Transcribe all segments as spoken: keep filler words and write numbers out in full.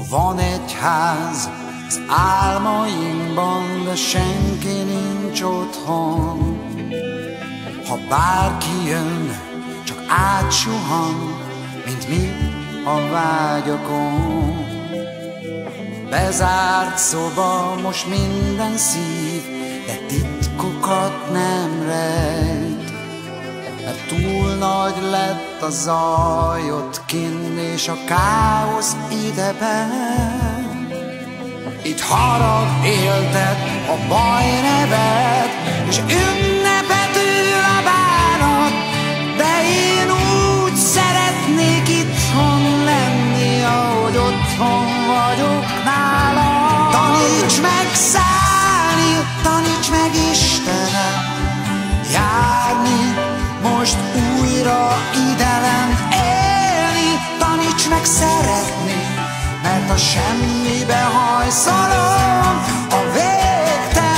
Van egy ház az álmainkban, de senki nincs otthon. Ha bárki jön, csak átsuhan, mint mi a vágyakon. Bezárt szoba, most minden szív, de titkokat nem rejt. Mert túl nagy lett a zaj ott kinn, és a káosz ideben. Itt harag éltet, a baj nevet, és ünnepet ül a bánat. De én úgy szeretnék itthon lenni, ahogy otthon vagyok nálam. Taníts meg szállni, taníts meg Istenem, járni most újra idelem, élni, taníts meg szeretni, mert a semmibe hajszolom a végtelent.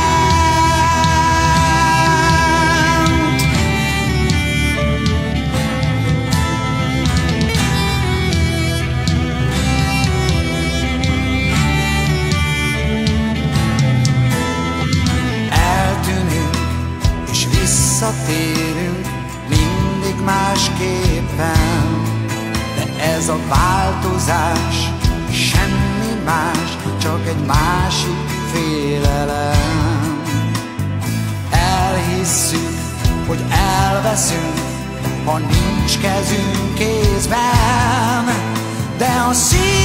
Eltűnünk és visszatérünk mindig másképpen, de ez a változás semmi más, csak egy másik félelem. Elhisszük, hogy elveszünk, ha nincs kezünk kézben, de a szív